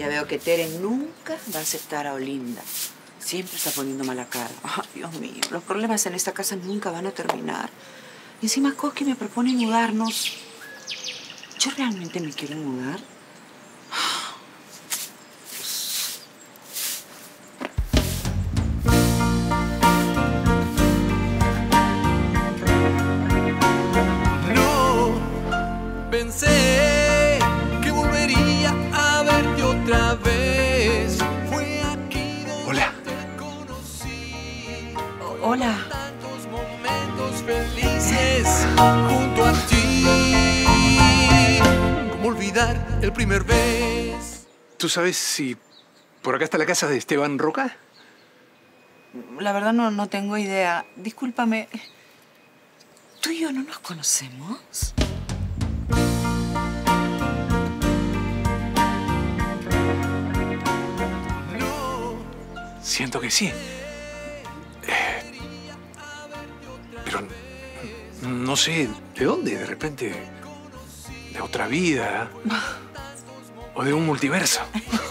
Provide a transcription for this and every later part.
Ya veo que Tere nunca va a aceptar a Olinda. Siempre está poniendo mala cara. Ay, Dios mío, los problemas en esta casa nunca van a terminar. Y encima Koski me propone mudarnos. ¿Yo realmente me quiero mudar? No pensé que volvería a verte otra vez. Fue aquí donde Hola. te conocí. Hola. Tantos momentos felices junto a ti. ¿Cómo olvidar el primer beso? ¿Tú sabes si por acá está la casa de Esteban Roca? La verdad no tengo idea. Discúlpame. ¿Tú y yo no nos conocemos? Siento que sí. Pero no sé de dónde, de repente. De otra vida. O de un multiverso.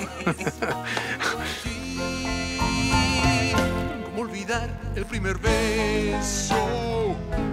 ¿Cómo olvidar el primer beso?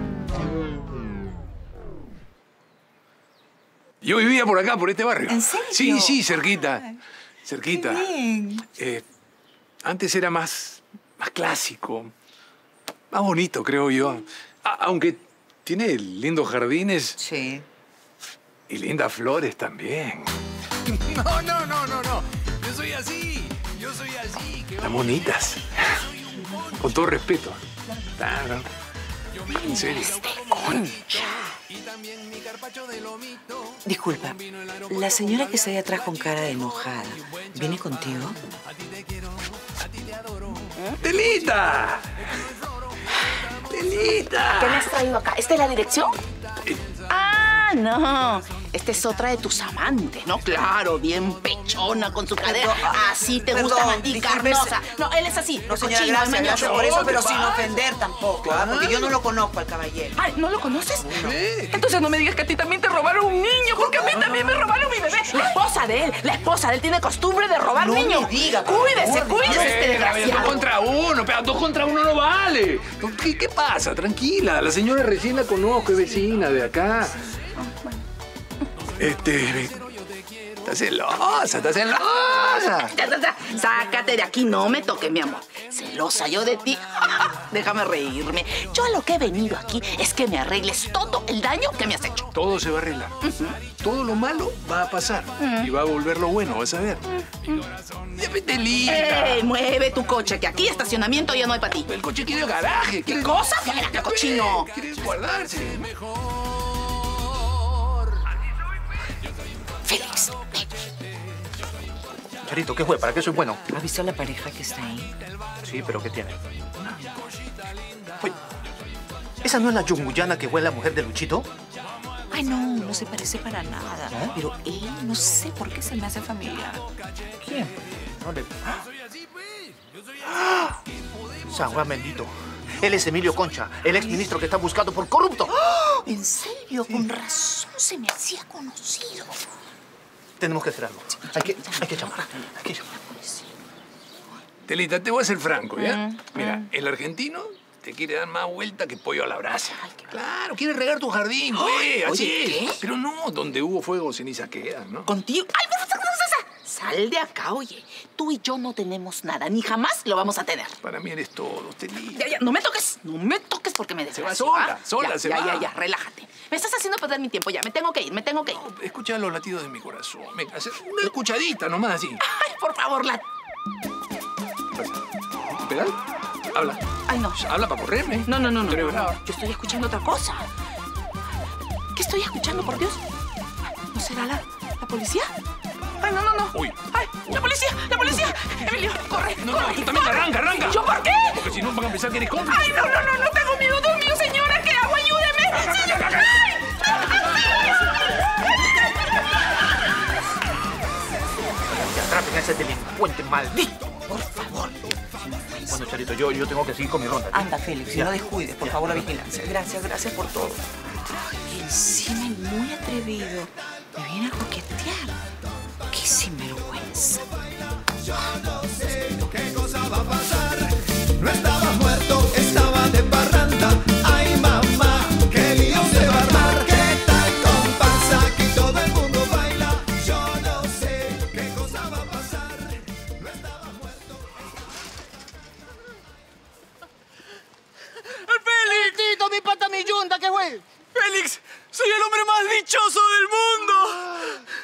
Yo vivía por acá, por este barrio. ¿En serio? Sí, cerquita. Ay, Cerquita. qué bien. Antes era más clásico. Más bonito, creo yo. Aunque tiene lindos jardines Sí. y lindas flores también. No. Yo soy así. Están bonitas. Con todo respeto. Claro. En serio. Disculpa, la señora que está ahí atrás con cara de enojada, ¿viene contigo? ¡Telita! ¡Telita! ¿Qué me has traído acá? ¿Esta es la dirección? Ah, no. Esta es otra de tus amantes, ¿no? Claro, bien pechona con su cadera. Así te gusta, Perdón, Mandy, discúlpese. carnosa. No, él es así. No, señora, cochino, gracias mañoso. por eso, pero ¿Qué sin pasa? ofender tampoco, ¿ah? Porque yo no lo conozco al caballero. Ay, ¿no lo conoces? No. Entonces no me digas que a ti también te robaron un niño, porque a mí también me robaron mi bebé. La esposa de él tiene costumbre de robar No me niños. diga, por Cuídese, favor. cuídese, este Dos desgraciado. contra uno, pero 2 contra 1 no vale. ¿Qué pasa? Tranquila, la señora recién la conozco, es vecina de acá. Está celosa, está celosa. Ya. Sácate de aquí, no me toques, mi amor. Celosa yo de ti. Déjame reírme. Yo a lo que he venido aquí es que me arregles todo el daño que me has hecho. Todo se va a arreglar. Todo lo malo va a pasar. Y va a volver lo bueno, vas a ver. Ya vete, Telita. Mueve tu coche, que aquí estacionamiento ya no hay para ti. El coche quiere garaje. ¿Qué cosa? Fuera, cochino. Quiere guardarse. Félix, Charito, ¿qué fue? ¿Para qué soy bueno? ¿Has visto a la pareja que está ahí? Sí, pero ¿qué tiene? Oye, ¿esa no es la yunguyana que fue la mujer de Luchito? Ay, no se parece para nada. ¿No? Pero él, no sé por qué se me hace familiar. ¿Quién? No le... ¡Ah! San Juan bendito. Él es Emilio Concha, el exministro que está buscado por corrupto. ¿en serio? Con razón se me hacía conocido. Tenemos que hacer algo. Hay que llamar. Telita, te voy a ser franco, ¿ya? Mira, el argentino te quiere dar más vuelta que pollo a la brasa. Claro, quiere regar tu jardín, güey. Así oye, es. ¿qué? Pero no, donde hubo fuego, ceniza quedan, ¿no? ¿Contigo? ¡Ay, sal de acá, oye! Tú y yo no tenemos nada, ni jamás lo vamos a tener. Para mí eres todo, Telita. Ya, no me toques porque me desgracio. va sola, se va. Ya, relájate. Me estás haciendo perder mi tiempo ya, me tengo que ir. Escucha los latidos de mi corazón. Venga, hacer una escuchadita nomás así. Ay, por favor, ¿Pedal? Habla. Ay, no. Habla para correrme. No. Tú eres brava. Yo estoy escuchando otra cosa. ¿Qué estoy escuchando, por Dios? ¿No será la policía? Ay, no. Uy. Ay, la policía. Emilio, corre. No, tú también arranca. ¿Yo por qué? Porque si no van a pensar que eres cómplice. Ay, no tengo miedo, Dios mío, señora, ¿qué hago? Ayúdeme. Señora. Que atrapen a ese delincuente maldito. Por favor. Bueno, Charito, yo tengo que seguir con mi ronda. Anda, Félix, y Ya. no descuides, por Ya. favor, la vigilancia. Gracias por todo. Ay, encima es muy atrevido. Me viene a coquetear. ¡Qué sinvergüenza!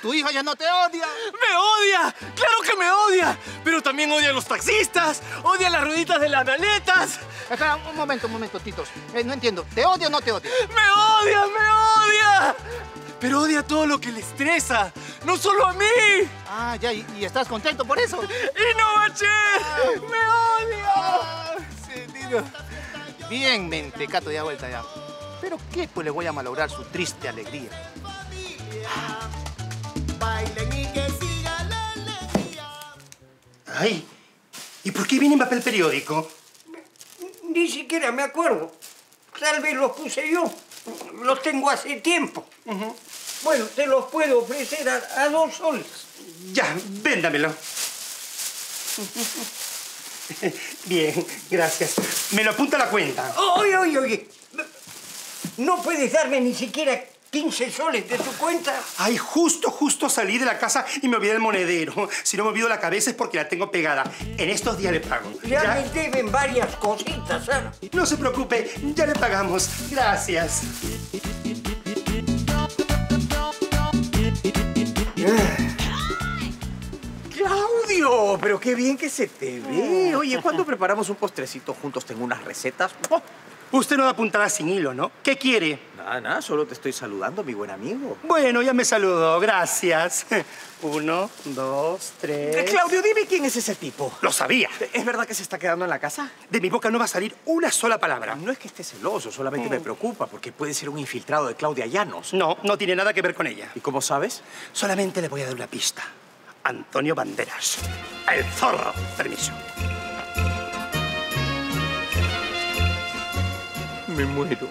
Tu hija ya no te odia. ¡Me odia! ¡Claro que me odia! Pero también odia a los taxistas, odia las rueditas de las maletas. Espera, un momento, Titos. No entiendo. ¿Te odia o no te odia? ¡Me odia, me odia! Pero odia todo lo que le estresa, no solo a mí. Ah, ya, y estás contento por eso. ¡Y no, Bache! ¡Me odia! Sí, Tito. Bien, mentecato, ya vuelta ya. ¿Pero qué pues le voy a malograr su triste alegría? Ay, ¿y por qué viene en papel periódico? Ni siquiera me acuerdo. Tal vez los puse yo. Los tengo hace tiempo. Bueno, te los puedo ofrecer a 2 soles. Ya, véndamelo. Bien, gracias. Me lo apunta a la cuenta. Oye. ¿No puedes darme ni siquiera 15 soles de tu cuenta? Ay, justo salí de la casa y me olvidé el monedero. Si no me olvido la cabeza es porque la tengo pegada. En estos días le pago. Ya me deben varias cositas, Ana. No se preocupe, ya le pagamos. Gracias. ¡Claudio! Pero qué bien que se te ve. Oye, ¿cuándo preparamos un postrecito juntos? Tengo unas recetas. ¡Oh! Usted no da puntada sin hilo, ¿no? ¿Qué quiere? Nada, solo te estoy saludando, mi buen amigo. Bueno, ya me saludó, gracias. 1, 2, 3... Claudio, dime quién es ese tipo. Lo sabía. ¿Es verdad que se está quedando en la casa? De mi boca no va a salir una sola palabra. No es que esté celoso, solamente me preocupa porque puede ser un infiltrado de Claudia Llanos. No tiene nada que ver con ella. ¿Y cómo sabes? Solamente le voy a dar una pista. Antonio Banderas. El zorro. Permiso. Me muero.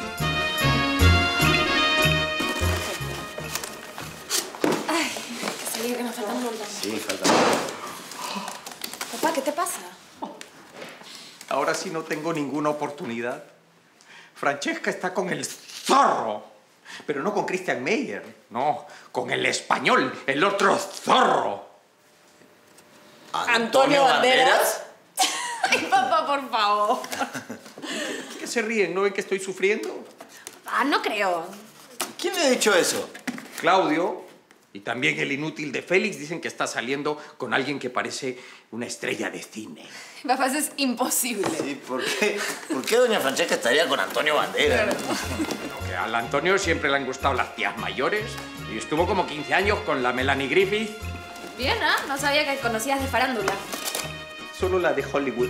Ay, que salir, que nos faltan un montón. Sí, falta. Papá, ¿qué te pasa? Ahora sí no tengo ninguna oportunidad. Francesca está con el zorro. Pero no con Christian Meyer. No, con el español, el otro zorro. ¿Antonio Banderas? Ay, papá, por favor. ¿Qué se ríen? ¿No ven que estoy sufriendo? Papá, no creo. ¿Quién le ha dicho eso? Claudio y también el inútil de Félix dicen que está saliendo con alguien que parece una estrella de cine. Papá, eso es imposible. Sí, ¿por qué? ¿Por qué doña Francesca estaría con Antonio Banderas? Bueno, que al Antonio siempre le han gustado las tías mayores y estuvo como 15 años con la Melanie Griffith. Bien, ¿ah? No sabía que conocías de farándula. Solo la de Hollywood.